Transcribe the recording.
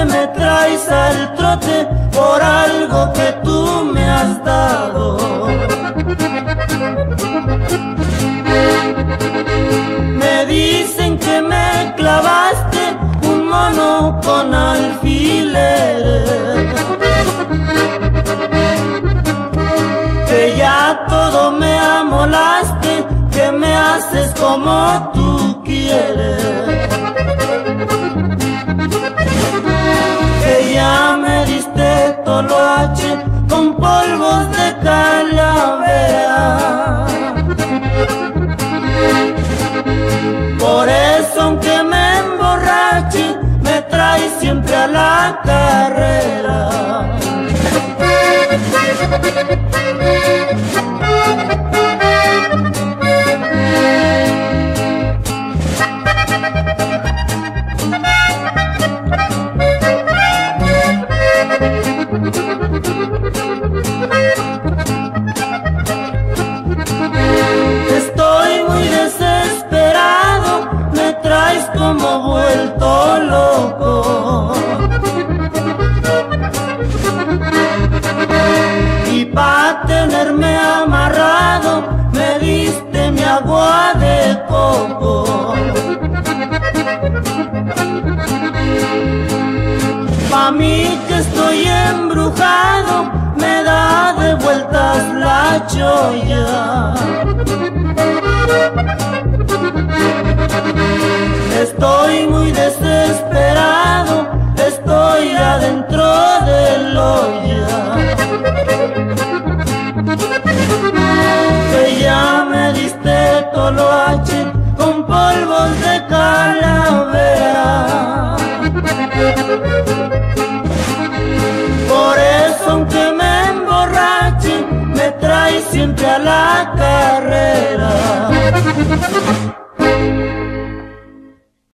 siempre me traes al trote por algo que tú me has dado. Me dicen que me clavaste un mono con alfileres, que ya todo me amolaste, que me haces como tú quieres, que ya me diste toloache con polvos de calavera. Por eso aunque me emborrache, me traes siempre a la carrera. Estoy muy desesperado, me traes como vuelto loco, y pa' tenerme amarrado me diste mi agua de coco. Pa' mí que estoy embrujado, me da de vueltas la cholla. Estoy muy desesperado, estoy adentro del olla, que ya me diste toloache con polvos de calavera. Por eso aunque me emborrache, me traes siempre a la carrera.